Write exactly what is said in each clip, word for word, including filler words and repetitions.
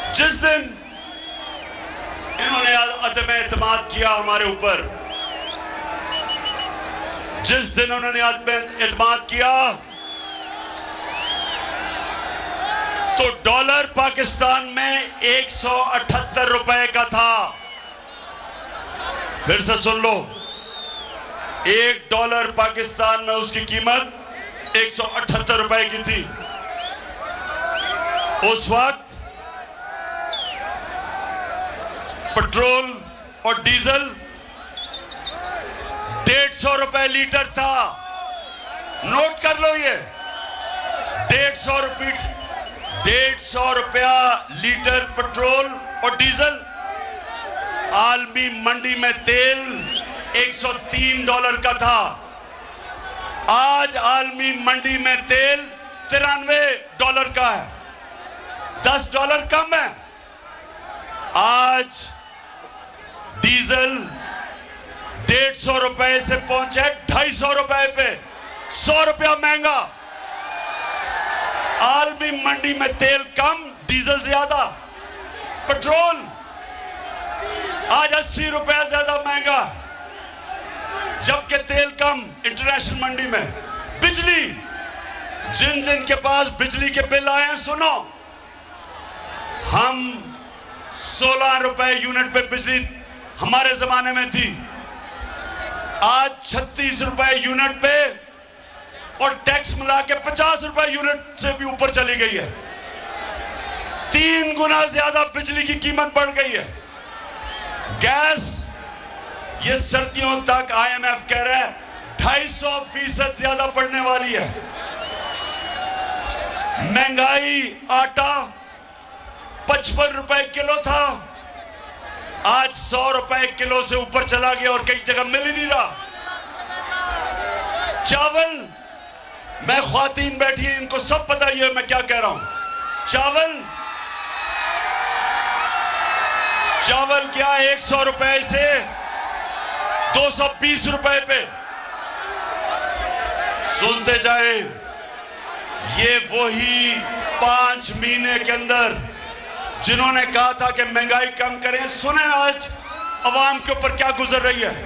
जिस दिन इन्होंने अदम एतमाद किया हमारे ऊपर, जिस दिन उन्होंने अदम एतमाद किया तो डॉलर पाकिस्तान में एक सौ अठहत्तर रुपए का था। फिर से सुन लो, एक डॉलर पाकिस्तान में उसकी कीमत एक सौ अठहत्तर रुपए की थी। उस वक्त पेट्रोल और डीजल डेढ़ सौ रुपए लीटर था। नोट कर लो, ये डेढ़ सौ रुपये डेढ़ सौ रुपया लीटर पेट्रोल और डीजल। आलमी मंडी में तेल एक सौ तीन डॉलर का था। आज आलमी मंडी में तेल तिरानवे डॉलर का है, दस डॉलर कम है। आज डीजल डेढ़ सौ रुपए से पहुंचे ढाई सौ रुपए पे, सौ रुपया महंगा। आलमी मंडी में तेल कम, डीजल ज्यादा। पेट्रोल आज अस्सी रुपया ज्यादा महंगा, जबकि तेल कम इंटरनेशनल मंडी में। बिजली, जिन जिन के पास बिजली के बिल आए हैं, सुनो, हम सोलह रुपए यूनिट पे बिजली हमारे जमाने में थी, आज छत्तीस रुपए यूनिट पे और टैक्स मिला के पचास रुपए यूनिट से भी ऊपर चली गई है। तीन गुना ज्यादा बिजली की कीमत बढ़ गई है। गैस, ये सर्दियों तक आईएमएफ कह रहा है ढाई सौ फीसद ज्यादा बढ़ने वाली है। महंगाई, आटा पचपन रुपए किलो था, आज सौ रुपए किलो से ऊपर चला गया और कई जगह मिल ही नहीं रहा। चावल, मैं ख्वातीन बैठी है, इनको सब पता ही है मैं क्या कह रहा हूं। चावल चावल क्या एक सौ रुपए से दो सौ बीस रुपए पे। सुनते जाए, ये वही पांच महीने के अंदर जिन्होंने कहा था कि महंगाई कम करें, सुने आज अवाम के ऊपर क्या गुजर रही है।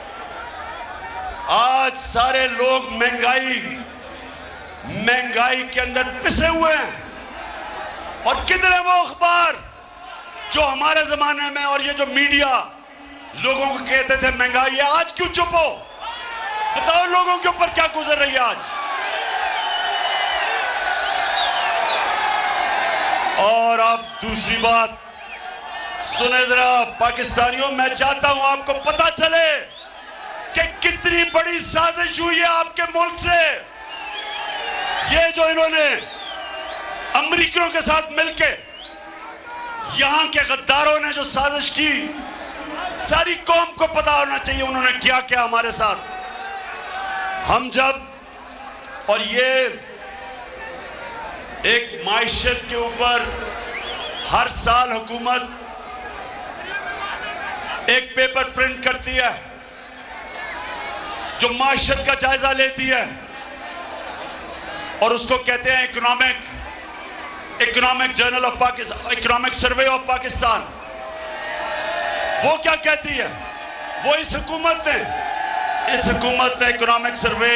आज सारे लोग महंगाई महंगाई के अंदर पिसे हुए हैं। और कितने वो अखबार जो हमारे जमाने में और ये जो मीडिया लोगों को कहते थे महंगाई है, आज क्यों चुप हो? बताओ लोगों के ऊपर क्या गुजर रही है आज। और अब दूसरी बात सुने जरा पाकिस्तानियों, मैं चाहता हूं आपको पता चले कि कितनी बड़ी साजिश हुई है आपके मुल्क से। ये जो इन्होंने अमेरिकियों के साथ मिलके, यहां के गद्दारों ने जो साजिश की, सारी कौम को पता होना चाहिए उन्होंने क्या क्या हमारे साथ। हम जब, और ये एक माइशत के ऊपर हर साल हुकूमत एक पेपर प्रिंट करती है जो माइशत का जायजा लेती है और उसको कहते हैं economic economic journal of Pakistan, economic survey of Pakistan. वो क्या कहती है? वो इस हुकूमत ने इस हुकूमत ने इकोनॉमिक सर्वे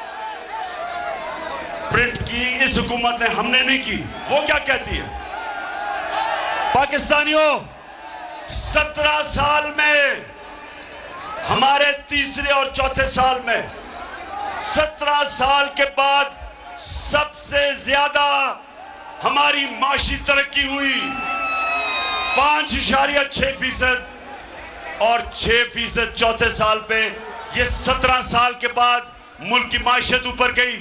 प्रिंट की, इस हुकूमत ने, हमने नहीं की। वो क्या कहती है? पाकिस्तानियों, सत्रह साल में, हमारे तीसरे और चौथे साल में, सत्रह साल के बाद सबसे ज्यादा हमारी माशी तरक्की हुई, पांच इशारिया छह फीसद, और छह फीसद चौथे साल पे। ये सत्रह साल के बाद मुल्क की माशियत ऊपर गई।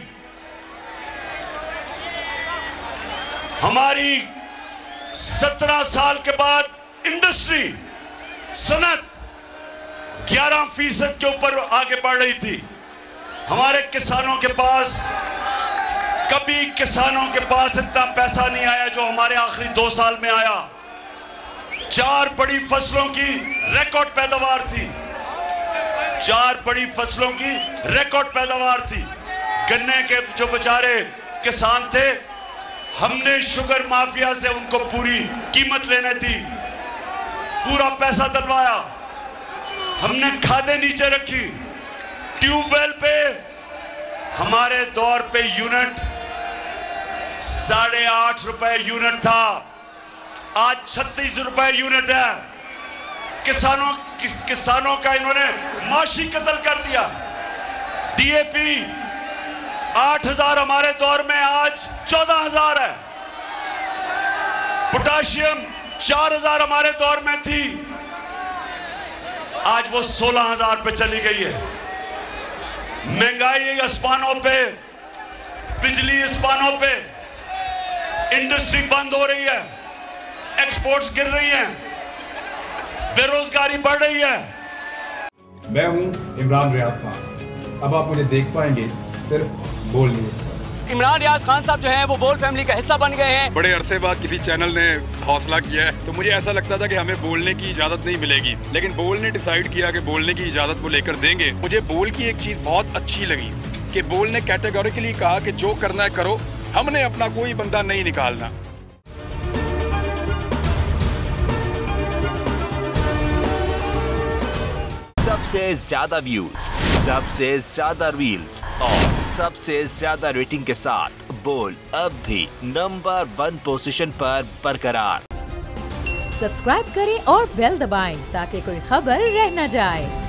हमारी सत्रह साल के बाद इंडस्ट्री, सनत ग्यारह फीसद के ऊपर आगे बढ़ रही थी। हमारे किसानों के पास, कभी किसानों के पास इतना पैसा नहीं आया जो हमारे आखिरी दो साल में आया। चार बड़ी फसलों की रिकॉर्ड पैदावार थी, चार बड़ी फसलों की रिकॉर्ड पैदावार थी। गन्ने के जो बेचारे किसान थे, हमने शुगर माफिया से उनको पूरी कीमत लेने दी, पूरा पैसा दिलवाया, हमने खादें नीचे रखी। ट्यूबवेल पे हमारे दौर पे यूनिट साढ़े आठ रुपए यूनिट था, आज छत्तीस रुपए यूनिट है। किसानों कि, किसानों का इन्होंने माशी कत्ल कर दिया। डीएपी आठ हजार हमारे दौर में आज चौदह हजार है। पोटाशियम चार हजार हमारे दौर में थी, आज वो सोलह हजार पे चली गई है। महंगाई आसमानों पे, बिजली आसमानों पे, इंडस्ट्री बंद हो रही है, एक्सपोर्ट्स गिर रही हैं, बेरोजगारी बढ़ रही है। मैं हूं इमरान रियाज खान, अब आप मुझे देख पाएंगे सिर्फ बोल न्यूज़ पर। इमरान रियाज खान साहब जो हैं वो बोल फैमिली का हिस्सा बन गए हैं। बड़े अरसे बाद किसी चैनल ने हौसला किया है, तो मुझे ऐसा लगता था कि हमें बोलने की इजाजत नहीं मिलेगी, लेकिन बोल ने डिसाइड किया कि बोलने की इजाजत वो लेकर देंगे। मुझे बोल की एक चीज बहुत अच्छी लगी कि बोल ने कैटेगोरिकली कहा कि जो करना है करो, हमने अपना कोई बंदा नहीं निकालना। सबसे ज्यादा व्यूज, सबसे ज्यादा रील्स और सबसे ज्यादा रेटिंग के साथ बोल अब भी नंबर वन पोजीशन पर बरकरार। सब्सक्राइब करें और बेल दबाएं ताकि कोई खबर रह न जाए।